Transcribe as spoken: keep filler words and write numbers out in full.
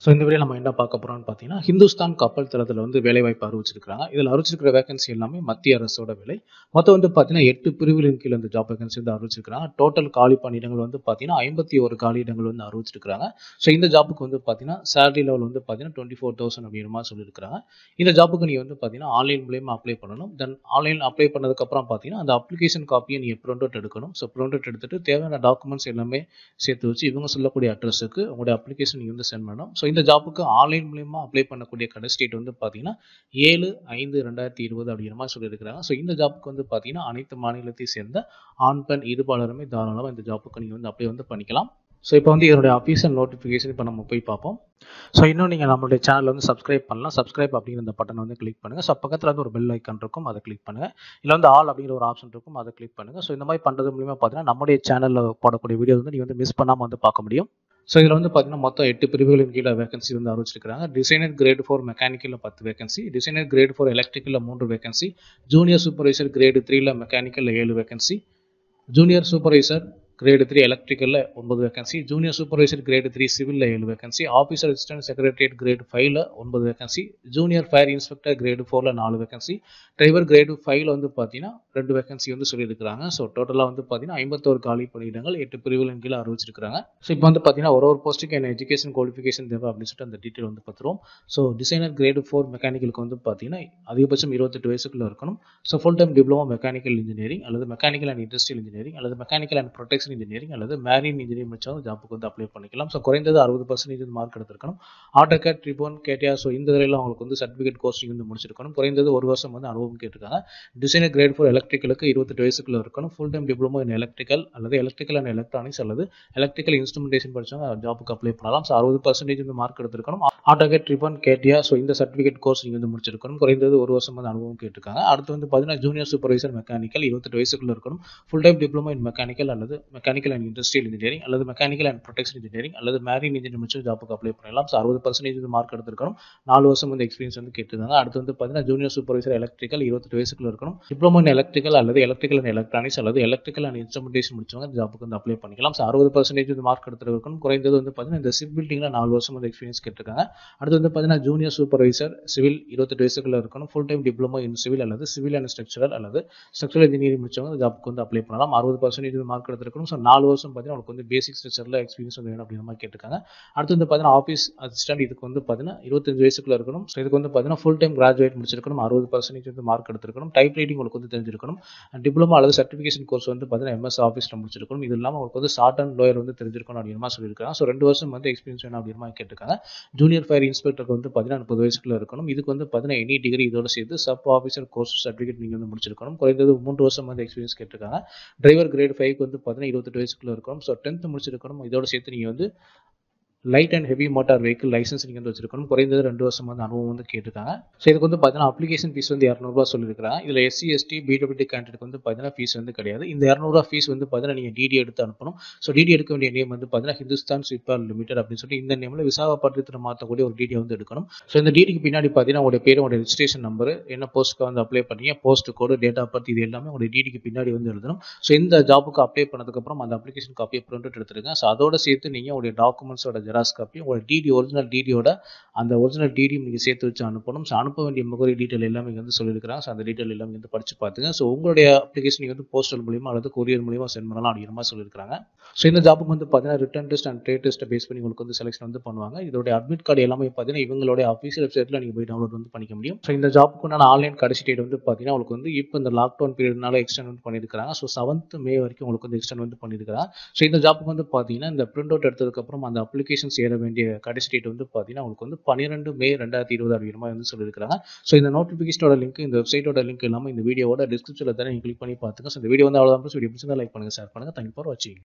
So இந்த video நம்ம என்ன பார்க்க போறோம்னு பார்த்தீங்கன்னா, ஹிந்துஸ்தான் கப்பல் தளத்தில் வந்து வேலைவாய்ப்பு அறிவிச்சிருக்காங்க. இதில் அறிவிச்சிருக்கிற வேகன்சி எல்லாமே மத்திய அரசோட வேலை. மொத்தம் வந்து பார்த்தீங்கன்னா எட்டு பிரிவுகளின் கீழ் இந்த ஜாப் வேகன்சி வந்து அறிவிச்சிருக்காங்க. டோட்டல் காலி பணியிடங்கள் வந்து பார்த்தீங்கன்னா ஐம்பத்தி ஒரு காலி இடங்கள் வந்து அறிவிச்சிருக்காங்க. ஸோ இந்த ஜாப்புக்கு வந்து பார்த்தீங்கன்னா சேலரி லெவல் வந்து பார்த்தீங்கன்னா டுவெண்ட்டி ஃபோர் தௌசண்ட் அப்படிங்கிற மாதிரி சொல்லியிருக்காங்க. இந்த ஜாப்புக்கு நீங்கள் வந்து பார்த்தீங்கன்னா ஆன்லைன் மூலியமாக அப்ளை பண்ணணும். தென் ஆன்லைன் அப்ளை பண்ணதுக்கப்புறம் பார்த்தீங்கன்னா அந்த அப்ளிகேஷன் காப்பியை நீங்கள் ப்ரிண்ட் அவுட் எடுக்கணும். ஸோ ப்ரிண்ட் அவுட் எடுத்துட்டு தேவையான டாக்குமெண்ட்ஸ் எல்லாமே சேர்த்து வச்சு இவங்க சொல்லக்கூடிய அட்ரஸுக்கு உங்களுடைய அப்ளிகேஷன் நீங்கள் வந்து சென்ட் பண்ணணும். ஸோ இந்த ஜாப்புக்கு ஆன்லைன் மூலியமா அப்ளை பண்ணக்கூடிய கடைசி டேட் வந்து பார்த்தீங்கன்னா ஏழு ஐந்து ரெண்டாயிரத்தி இருபது அப்படிங்கிற மாதிரி சொல்லியிருக்கிறாங்க. ஸோ இந்த ஜாப்புக்கு வந்து பார்த்தீங்கன்னா அனைத்து மாநிலத்தை சேர்ந்த ஆண் பெண் இருபாலருமே தாராளமாக இந்த ஜாப்புக்கு நீங்கள் வந்து அப்ளை வந்து பண்ணிக்கலாம். ஸோ இப்போ வந்து இதனுடைய அஃபீஷியல் நோட்டிஃபிகேஷன் இப்போ நம்ம போய் பார்ப்போம். ஸோ இன்னும் நீங்கள் நம்மளுடைய சேனல் வந்து சப்ஸ்கிரைப் பண்ணலாம். சப்ஸ்கிரைப் அப்படிங்கிற இந்த பட்டனை வந்து கிளிக் பண்ணுங்கள். ஸோ பக்கத்தில் வந்து ஒரு பெல் ஐக்கான் இருக்கும், அதை கிளிக் பண்ணுங்கள். இல்லை வந்து ஆல் அப்படிங்கிற ஒரு ஆப்ஷன் இருக்கும், அதை கிளிக் பண்ணுங்கள். ஸோ இந்த மாதிரி பண்ணுறது மூலியமாக பார்த்தீங்கன்னா நம்முடைய சேனலில் போடக்கூடிய வீடியோ வந்து நீங்கள் வந்து மிஸ் பண்ணாமல் வந்து பார்க்க முடியும். ஸோ இதில் வந்து பார்த்தீங்கன்னா மொத்தம் எட்டு பிரிவுகளின் கீழே வேகன்சி வந்து அறிவிச்சிருக்காங்க. டிசைனர் கிரேட் ஃபோர் மெக்கானிக்கலில் பத்து வேகன்சி, டிசைனர் கிரேட் ஃபோர் எலக்ட்ரிக்கலில் மூன்று வேகன்சி, ஜூனியர் சூப்பர்வைசர் கிரேடு த்ரீல மெக்கானிக்கலில் ஏழு vacancy, junior supervisor grade three எலக்ட்ரிக்கலில் ஒன்பது vacancy, junior supervisor grade three சிவிலில் ஏழு vacancy, officer assistant secretariat grade ஃபைவ்ல ஒன்பது vacancy, junior fire inspector grade ஃபோரில் நாலு வேகன்சி, டிரைவர் கிரேடு ஃபைவ்ல வந்து பார்த்தீங்கன்னா ரெண்டு வேகன்சி வந்து சொல்லியிருக்காங்க. ஸோ டோட்டலாக வந்து பார்த்தீங்கன்னா ஐம்பத்தோரு காலி பணியிடங்கள் எட்டு பிரிவுகளின் கீழே அறிவிச்சிருக்காங்க. ஸோ இப்போ வந்து பார்த்தீங்கன்னா ஒரு ஒரு போஸ்ட்டுக்கு என்ன எஜுகேஷன் குவாலிஃபிகேஷன் தேவை அப்படின்னு சொல்லிட்டு அந்த டீட்டெயில் வந்து பார்த்துருவோம். ஸோ டிசைனர் கிரேடு ஃபோர் மெக்கானிக்கலுக்கு வந்து பார்த்தீங்கன்னா அதிகபட்சம் இருபத்தெட்டு வயசுக்குள்ள இருக்கணும். So full time diploma mechanical engineering அல்லது மெக்கானிக்கல் அண்ட் இண்டஸ்ட்ரியல் இன்ஜினியரிங் அல்லது மெக்கானிக்கல் அண்ட் ப்ரொடெக்ஷன் இன்ஜினியரிங் அல்லது மேரின் இன்ஜினியரிங் முடிச்சாலும் ஜாப்புக்கு வந்து அப்ளை பண்ணிக்கலாம். ஸோ குறைந்தது அறுபது பர்சன்டேஜ் மார்க் எடுத்திருக்கணும். ஆட்டோகேட், ட்ரிபோன், கேடிஆர் ஸோ இந்த இதில் அவங்களுக்கு வந்து சர்டிஃபிகேட் கோர்ஸிங் வந்து முடிச்சிருக்கணும். குறைந்தது ஒரு வருஷம் வந்து அனுபவம் கேட்டிருக்காங்க. டிசைனர் கிரேட் ஃபோர் எலக்ட்ரிக்கலுக்கு இருபத்தெட்டு வயசுக்குள்ள இருக்கணும். Full time diploma in electrical அல்லது எலக்ட்ரிக்கல் அண்ட் எலக்ட்ரானிக்ஸ் அல்லது எலக்ட்ரிக்கல் இன்ஸ்ட்ருமெண்டேஷன் படிச்சவங்க ஜாப்புக்கு அப்ளை பண்ணலாம். ஸோ அறுபது பர்சன்டேஜ் வந்து மார்க் எடுத்திருக்கணும். ஆட்டோகேட், ட்ரிபோன், கேடிஆர் ஸோ இந்த சர்டிஃபிகேட் கோர்ஸ் நீங்கள் வந்து முடிச்சிருக்கணும். குறைந்தது ஒரு வருஷம் வந்து அனுபவம் கேட்டிருக்காங்க. அடுத்து வந்து பார்த்தீங்கன்னா ஜூனியர் சூப்பர்வைசர் மெக்கானிக்கல் இருபத்தெட்டு வயசுக்குள்ள இருக்கணும். Full time diploma in mechanical அல்லது மெக்கானிக்கல் அண்ட் இண்டஸ்ட்ரியல் இன்ஜினியரிங் அல்லது மெக்கானிக்கல் அண்ட் ப்ரொடெக்ஷன் இன்ஜினியரிங் அல்லது மேரின் இன்ஜினியரிங் முடிச்சு ஜாப்புக்கு அப்ளை பண்ணலாம். ஸோ அறுபது பர்சன்டேஜ் வந்து மார்க் எடுத்திருக்கணும். நாலு வருஷம் வந்து எக்ஸ்பீரியன்ஸ் வந்து கேட்டிருக்காங்க. அடுத்து வந்து பார்த்தீங்கன்னா ஜூனியர் சூப்பர்வைசர் எலக்ட்ரிக்கல் இருபத்தெட்டு வயசுக்குள்ள இருக்கணும். டிப்ளமோ இன் எலக்ட்ரிக்கல் அல்லது எலக்ட்ரிக்கல் அண்ட் எலக்ட்ரானிக்ஸ் அல்லது எலக்ட்ரிக்கல் அண்ட் இன்ஸ்ட்ருமெண்டேஷன் முடிச்சவங்க ஜாப்புக்கு வந்து அப்ளை பண்ணிக்கலாம். ஸோ அறுபது பர்சன்டேஜ் வந்து மார்க் எடுத்திருக்கணும். குறைந்தது வந்து பார்த்தீங்கன்னா இந்த சிவில் பில்டிங்கில் நாலு வருஷம் வந்து எக்ஸ்பீரியன்ஸ் கேட்டிருக்காங்க. அடுத்து வந்து பார்த்தீங்கன்னா ஜூனியர் சூப்பர்வைசர் சிவில் இருபத்தெட்டு வயசுக்குள்ள இருக்கணும். Full time diploma in civil அல்லது சிவில் அண்ட் ஸ்ட்ரக்சரல் அல்லது ஸ்ட்ரக்சரல் இன்ஜினியரிங் முடிச்சவங்க ஜாப்புக்கு வந்து அப்ளை பண்ணலாம். அறுபது பர்சன்டேஜ் மார்க் எடுத்திருக்கணும். ஸோ நாலு வருஷம் பார்த்தீங்கன்னா உங்களுக்கு வந்து பேசிக் ஸ்ட்ரக்சரில் எக்ஸ்பீரியன்ஸ் வந்து வேணும் அப்படிங்கிற மாதிரி கேட்டிருக்காங்க. அடுத்து வந்து பார்த்தீங்கன்னா ஆஃபீஸ் அசிஸ்டன்ட் இதுக்கு வந்து பார்த்தீங்கன்னா இருபத்தஞ்சு வயசுக்குள்ள இருக்கணும். ஸோ இதுக்கு வந்து பார்த்தீங்கன்னா ஃபுல் டைம் கிராஜுவேட் முடிச்சிருக்கணும். அறுபது பர்சன்டேஜ் வந்து மார்க் எடுத்திருக்கணும். டைப் ரைட்டிங் உங்களுக்கு வந்து தெரிஞ்சிருக்கணும். டிப்ளமோ அல்லது சர்டிஃபிகேஷன் கோர்ஸ் வந்து பார்த்தீங்கன்னா எம்எஸ் ஆஃபீஸில் முடிச்சிருக்கணும். இது இல்லாமல் உங்களுக்கு வந்து ஷார்ட் அண்ட் லோயர் வந்து தெரிஞ்சிருக்கணும் அப்படிங்கிற மாதிரி சொல்லியிருக்காங்க. ஸோ ரெண்டு வருஷம் வந்து எக்ஸ்பீரியன்ஸ் வேணும் அப்படிங்கிற மாதிரி கேட்டிருக்காங்க. ஜூனியர் ஃபயர் இன்ஸ்பெக்டருக்கு வந்து பார்த்தீங்கன்னா முப்பது வயசுக்குள்ள இருக்கணும். இதுக்கு வந்து பார்த்தீங்கன்னா எனி டிகிரி இதோட சேர்த்து சப் ஆஃபீஸர் கோர்ஸ் சர்டிஃபிகேட் நீங்கள் வந்து முடிச்சிருக்கணும். குறைந்தது மூன்று வருஷம் வந்து எக்ஸ்பீரியன்ஸ் கேட்டிருக்காங்க. டிரைவர் கிரேட் ஃபைவ்க்கு வந்து பார்த்தீங்கன்னா இருபத்தெட்டு வயசுக்குள்ள இருக்கணும். ஸோ டென்த் முடிச்சிருக்கணும். இதோட சேர்த்து நீங்கள் வந்து light and heavy motor vehicle licence நீங்கள் வந்து வச்சிருக்கணும். குறைந்தது ரெண்டு வருஷம் வந்து அனுபவம் வந்து கேட்டிருக்காங்க. ஸோ இதுக்கு வந்து பார்த்தீங்கன்னா அப்ளிகேஷன் ஃபீஸ் வந்து இரநூறுவா சொல்லியிருக்காங்க. இதில் எஸ்சி எஸ்டி பிடபிள்யூடி கேண்டிடேட் வந்து பார்த்தீங்கன்னா ஃபீஸ் வந்து கிடையாது. இந்த இரநூறுவா ஃபீஸ் வந்து பார்த்தீங்கன்னா நீங்கள் டிடி எடுத்து அனுப்பணும். ஸோ டிடி எடுக்க வேண்டிய நேம் வந்து பார்த்தீங்கன்னா ஹிந்துஸ்தான் ஷிப்யார்ட் லிமிடெட் அப்படின்னு சொல்லி இந்த நேமில் விசாகப்பட்டினத்தில் மாற்றக்கூடிய ஒரு டிடி வந்து எடுக்கணும். ஸோ இந்த டிடிக்கு பின்னாடி பார்த்தீங்கன்னா உங்களுடைய பேர், உங்களுடைய ரெஜிஸ்ட்ரேஷன் நம்பர், என்ன போஸ்ட்டுக்கு வந்து அப்ளை பண்ணீங்க, post code, date of birth இது எல்லாமே உங்களுடைய டிடிக்கு பின்னாடி வந்து எழுதணும். ஸோ இந்த ஜாப்புக்கு அப்ளை பண்ணதுக்கப்புறம் அந்த அப்ளிகேஷன் காப்பியை பிரிண்ட் அவுட் எடுத்துருங்க. ஸோ அதோட சேர்த்து நீங்கள் உங்களுடைய டாக்குமெண்ட்ஸோட ஜெராக்ஸ் காப்பி, உங்களுடைய டிடி ஒரிஜினல் டிடியோட அந்த ஒரிஜினல் டிடியும் நீங்கள் சேர்த்து வச்சு அனுப்பணும். ஸோ அனுப்ப வேண்டிய முகவரி டீட்டெயில் எல்லாமே இங்கே வந்து சொல்லியிருக்கிறாங்க. ஸோ அந்த டீட்டெயில் எல்லாமே வந்து படிச்சு பார்த்துங்க. ஸோ உங்களுடைய அப்ளிகேஷன் நீங்கள் வந்து போஸ்டல் மூலியமா அல்லது கொரியர் மூலியமா சென்ட் பண்ணலாம் அப்படிங்கிற மாதிரி சொல்லியிருக்காங்க. ஸோ இந்த ஜாப்புக்கு வந்து பார்த்தீங்கன்னா ரிட்டன் டெஸ்ட் அண்ட் ட்ரேட் டெஸ்ட்டை பேஸ் பண்ணி உங்களுக்கு வந்து செலக்ஷன் வந்து பண்ணுவாங்க. இதோட அட்மிட் கார்டு எல்லாமே பார்த்தீங்கன்னா இவங்களுடைய அஃபீஷியல் வெப்சைட்டில் நீங்கள் போய் டவுன்லோட் வந்து பண்ணிக்க முடியும். ஸோ இந்த ஜாப்புக்கு நான் ஆன்லைன் கடைசி டேட் வந்து பார்த்தீங்கன்னா உங்களுக்கு வந்து இப்போ இந்த லாக்டவுன் பீரியட்னால எக்ஸ்டெண்ட் வந்து பண்ணியிருக்காங்க. ஸோ செவன்த் மே வரைக்கும் உங்களுக்கு வந்து எக்ஸ்டெண்ட் வந்து பண்ணியிருக்காங்க. ஸோ இந்த ஜாப்புக்கு வந்து பார்த்தீங்கன்னா இந்த பிரிண்ட் அவுட் எடுத்ததுக்கப்புறம் அந்த அப்ளிகேஷன் சேர வேண்டிய கடைசி டேட் வந்து பார்த்தீங்கன்னா உங்களுக்கு வந்து பன்னிரெண்டு மே ரெண்டாயிரத்தி இருபது அப்படிங்கிற மாதிரி வந்து சொல்லியிருக்காங்க. ஸோ இந்த நோட்டிஃபிகேஷனோட லிங்க், இந்த வெப்சைட்டோட லிங்க் எல்லாமே இந்த வீடியோட டிஸ்கிரிப்ஷனில் தான் நீங்கள் கிளிக் பண்ணி பார்த்துங்க. ஸோ இந்த வீடியோ வந்து அவ்வளோதான். வீடியோ பிடிச்சிருந்தா லைக் பண்ணுங்கள், ஷேர் பண்ணுங்கள். தேங்க்யூ ஃபார் வாட்சிங்.